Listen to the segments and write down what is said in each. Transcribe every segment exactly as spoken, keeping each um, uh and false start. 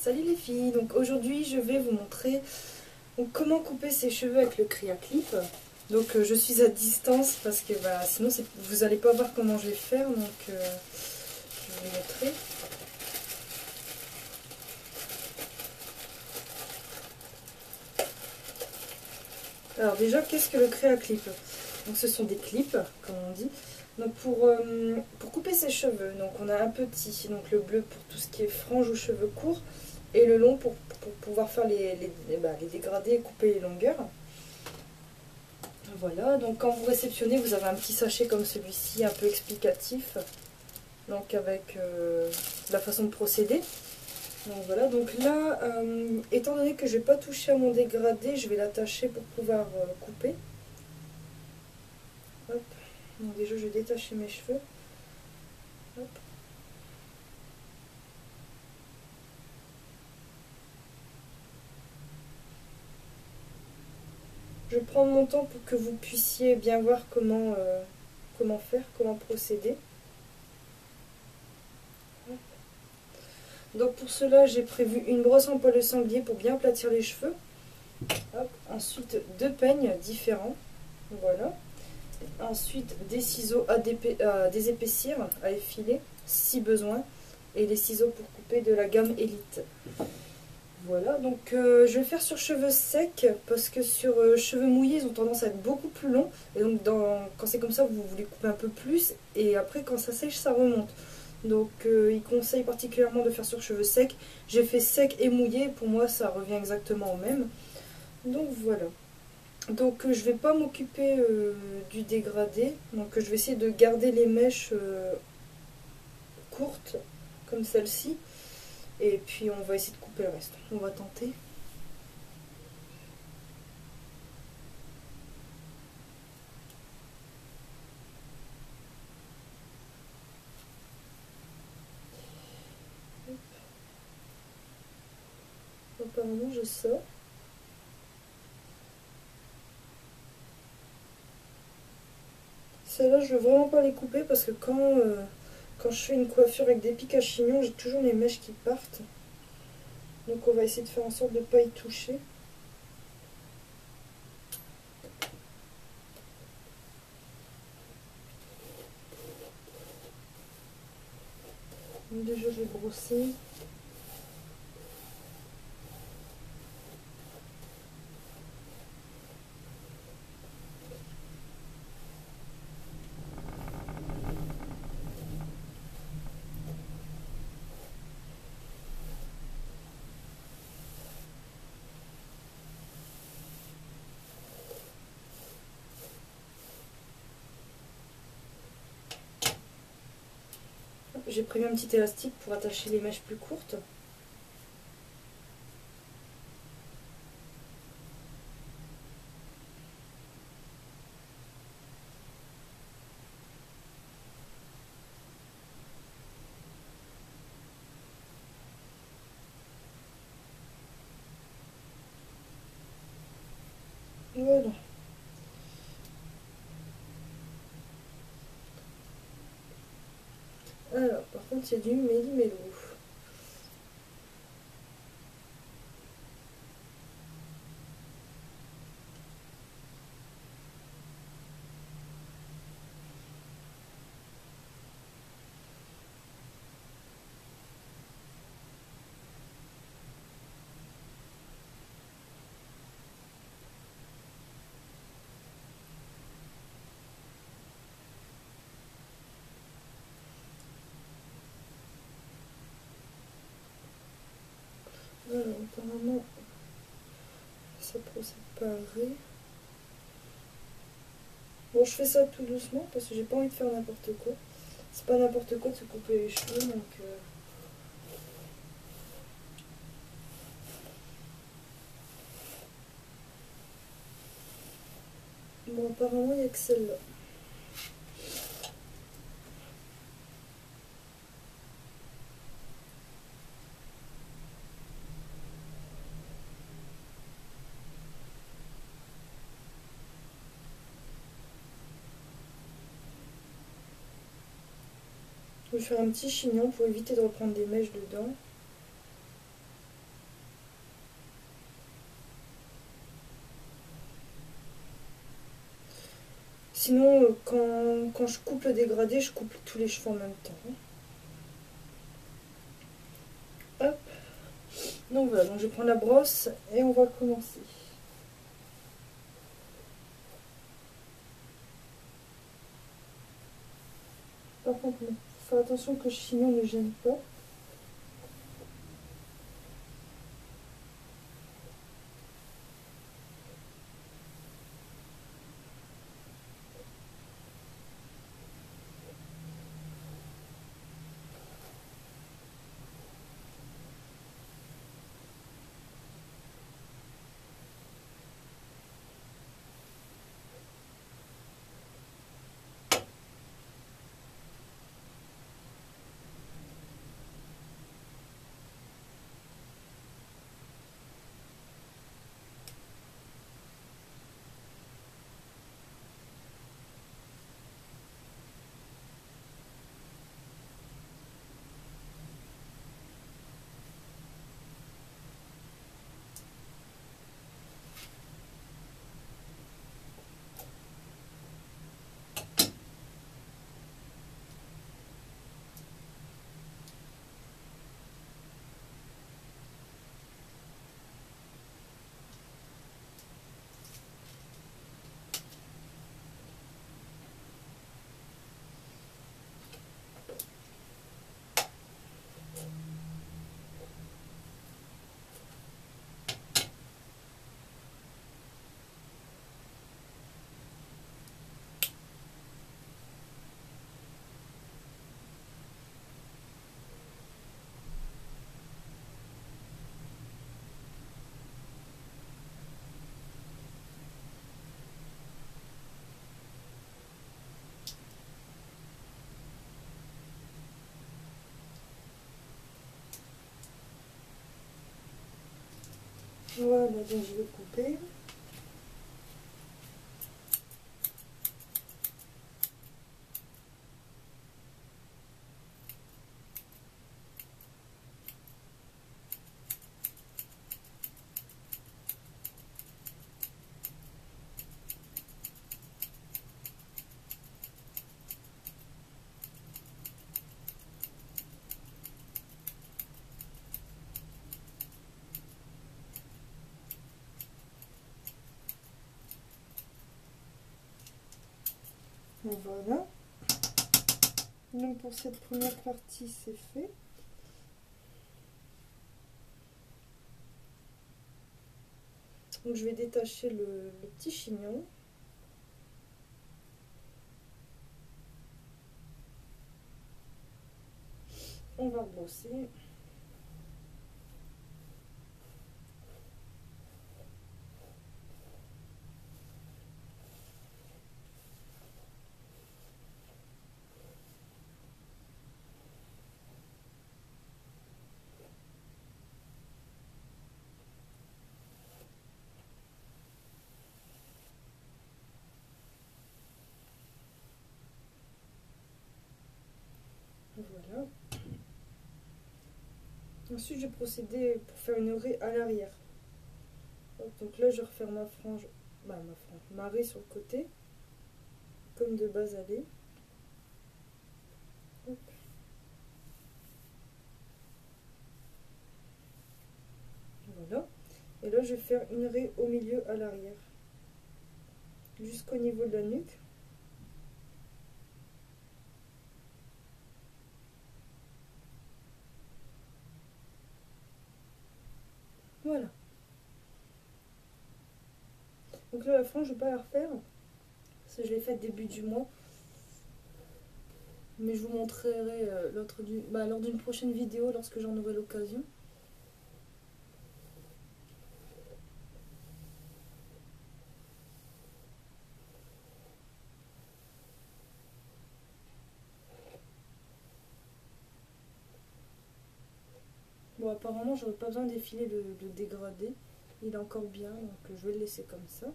Salut les filles, donc aujourd'hui je vais vous montrer donc, comment couper ses cheveux avec le Créaclip. Donc euh, je suis à distance parce que bah, sinon vous n'allez pas voir comment je vais faire, donc euh, je vais vous montrer. Alors déjà, qu'est-ce que le Créaclip? Donc ce sont des clips, comme on dit. Donc pour, euh, pour couper ses cheveux, donc on a un petit, donc le bleu pour tout ce qui est franges ou cheveux courts, et le long pour, pour pouvoir faire les, les, bah, les dégradés et couper les longueurs. Voilà, donc quand vous réceptionnez, vous avez un petit sachet comme celui-ci, un peu explicatif, donc avec euh, la façon de procéder. Donc voilà, donc là, euh, étant donné que je ne vais pas toucher à mon dégradé, je vais l'attacher pour pouvoir euh, couper. Hop. Donc déjà, je vais détacher mes cheveux. Hop. Je prends mon temps pour que vous puissiez bien voir comment, euh, comment faire, comment procéder. Hop. Donc pour cela, j'ai prévu une brosse en poil de sanglier pour bien aplatir les cheveux. Hop. Ensuite, deux peignes différents. Voilà. Ensuite, des ciseaux à, à désépaissir, à effiler, si besoin. Et les ciseaux pour couper de la gamme Elite. Voilà, donc euh, je vais faire sur cheveux secs parce que sur euh, cheveux mouillés, ils ont tendance à être beaucoup plus longs. Et donc dans, quand c'est comme ça, vous voulez couper un peu plus. Et après, quand ça sèche, ça remonte. Donc euh, il conseille particulièrement de faire sur cheveux secs. J'ai fait sec et mouillé, pour moi ça revient exactement au même. Donc voilà. Donc euh, je vais pas m'occuper euh, du dégradé. Donc euh, je vais essayer de garder les mèches euh, courtes, comme celle-ci. Et puis on va essayer de couper le reste. On va tenter. Apparemment j'ai ça. Celles-là je veux vraiment pas les couper parce que quand, euh, quand je fais une coiffure avec des pics à chignon, j'ai toujours les mèches qui partent. Donc on va essayer de faire en sorte de ne pas y toucher. Donc déjà je vais brosser. J'ai prévu un petit élastique pour attacher les mèches plus courtes. Voilà. Alors, par contre, il y a du méli-mélo. Alors, apparemment, ça procède pareil. Bon, je fais ça tout doucement parce que j'ai pas envie de faire n'importe quoi. C'est pas n'importe quoi de se couper les cheveux, donc... Euh... Bon, apparemment, il n'y a que celle-là. Je vais faire un petit chignon pour éviter de reprendre des mèches dedans. sinon, euh, quand, quand je coupe le dégradé, je coupe tous les cheveux en même temps. Hop. Donc voilà, donc je prends la brosse et on va commencer. Par contre, il faut faire attention que le chignon ne gêne pas. Voilà, donc je vais couper. Voilà. Donc pour cette première partie, c'est fait. Donc je vais détacher le, le petit chignon. On va brosser. Voilà. Ensuite, je vais procéder pour faire une raie à l'arrière. Donc là, je referme ma frange, bah, ma frange, ma raie sur le côté, comme de bas aller. Hop. Voilà. Et là, je vais faire une raie au milieu à l'arrière, jusqu'au niveau de la nuque. Voilà. Donc là, la frange, je ne vais pas la refaire, parce que je l'ai faite début du mois. Mais je vous montrerai euh, l'autre du, bah, lors d'une prochaine vidéo, lorsque j'en aurai l'occasion. Bon, apparemment, j'aurais pas besoin d'effiler le, le dégradé. Il est encore bien, donc je vais le laisser comme ça.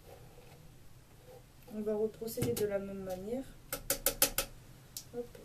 On va reprocéder de la même manière. Hop.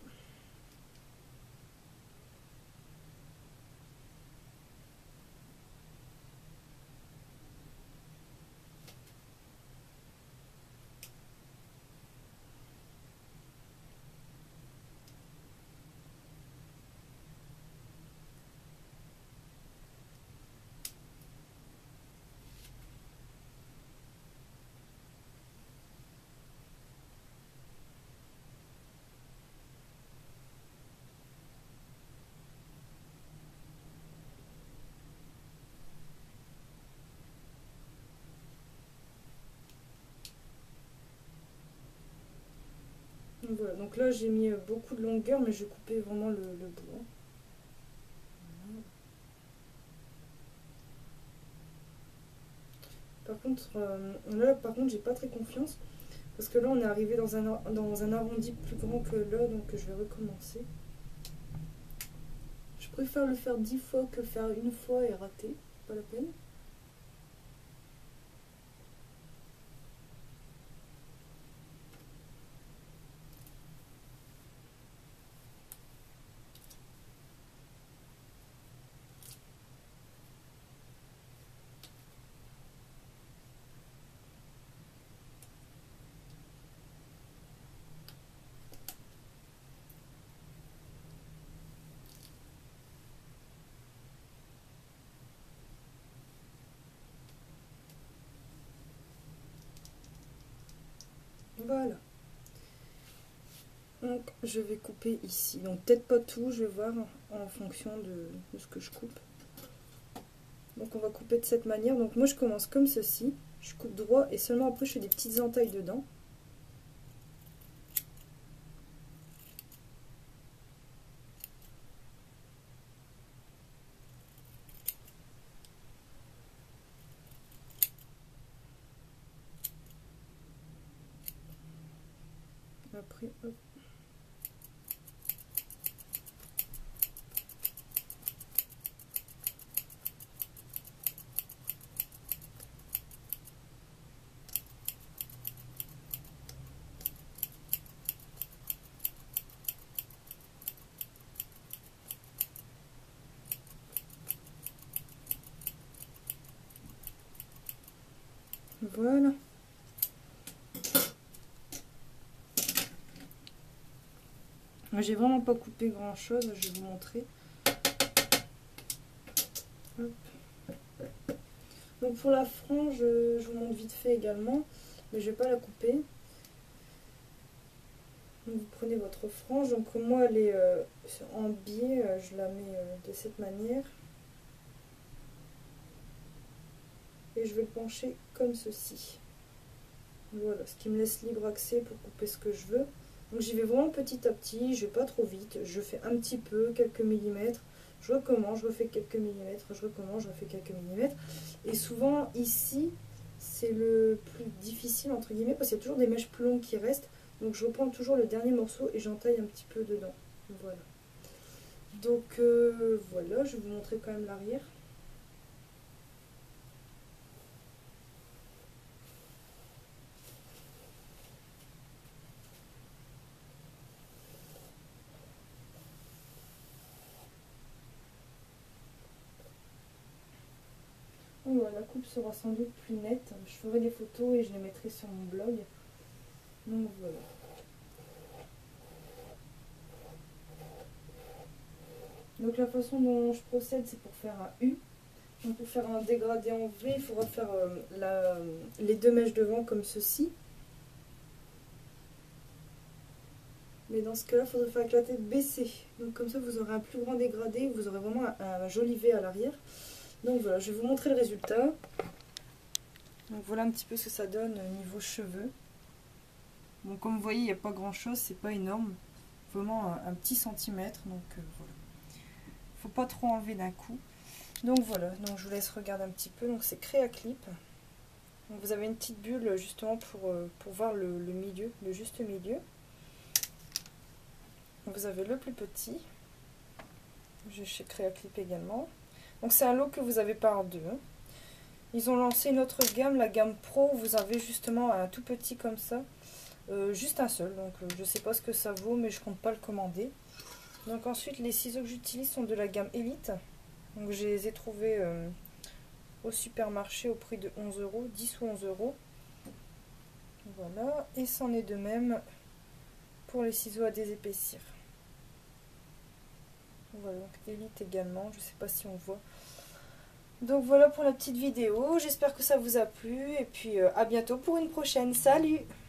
Donc voilà, donc là j'ai mis beaucoup de longueur, mais je vais couper vraiment le, le bout. Hein. Par contre, euh, là par contre j'ai pas très confiance, parce que là on est arrivé dans un, dans un arrondi plus grand que là, donc je vais recommencer. Je préfère le faire dix fois que faire une fois et rater, pas la peine. Voilà. Donc je vais couper ici. Donc peut-être pas tout, je vais voir en fonction de, de ce que je coupe. Donc on va couper de cette manière. Donc moi je commence comme ceci. Je coupe droit et seulement après je fais des petites entailles dedans. Après, hop. Voilà. J'ai vraiment pas coupé grand chose, je vais vous montrer. Hop. Donc pour la frange, je vous montre vite fait également, mais je vais pas la couper. Donc vous prenez votre frange, donc moi elle est euh, en biais, euh, je la mets euh, de cette manière. Et je vais le pencher comme ceci. Voilà, ce qui me laisse libre accès pour couper ce que je veux. Donc j'y vais vraiment petit à petit, je vais pas trop vite, je fais un petit peu, quelques millimètres, je recommence, je refais quelques millimètres, je recommence, je refais quelques millimètres. Et souvent ici, c'est le plus difficile entre guillemets, parce qu'il y a toujours des mèches plus longues qui restent. Donc je reprends toujours le dernier morceau et j'entaille un petit peu dedans. Voilà. Donc euh, voilà, je vais vous montrer quand même l'arrière. Voilà, la coupe sera sans doute plus nette. Je ferai des photos et je les mettrai sur mon blog. Donc voilà. Donc la façon dont je procède, c'est pour faire un U. Donc pour faire un dégradé en V, il faudra faire euh, la, les deux mèches devant comme ceci. Mais dans ce cas-là, il faudrait faire avec la tête baissée. Donc comme ça, vous aurez un plus grand dégradé, vous aurez vraiment un, un joli V à l'arrière. Donc voilà, je vais vous montrer le résultat. Donc voilà un petit peu ce que ça donne au niveau cheveux. Bon, comme vous voyez, il n'y a pas grand-chose, c'est pas énorme. Vraiment un, un petit centimètre, donc euh, voilà. Faut pas trop enlever d'un coup. Donc voilà, donc je vous laisse regarder un petit peu. Donc c'est Créaclip. Donc vous avez une petite bulle justement pour, euh, pour voir le, le milieu, le juste milieu. Donc vous avez le plus petit. J'ai chez Créaclip également. Donc c'est un lot que vous avez par deux. Ils ont lancé une autre gamme, la gamme Pro. Vous avez justement un tout petit comme ça. Euh, juste un seul. Donc euh, je sais pas ce que ça vaut, mais je compte pas le commander. Donc ensuite les ciseaux que j'utilise sont de la gamme Elite. Donc je les ai trouvés euh, au supermarché au prix de onze euros, dix ou onze euros. Voilà, et c'en est de même pour les ciseaux à désépaissir. Voilà, donc Elite également, je sais pas si on voit. Donc voilà pour la petite vidéo, j'espère que ça vous a plu et puis euh, à bientôt pour une prochaine. Salut!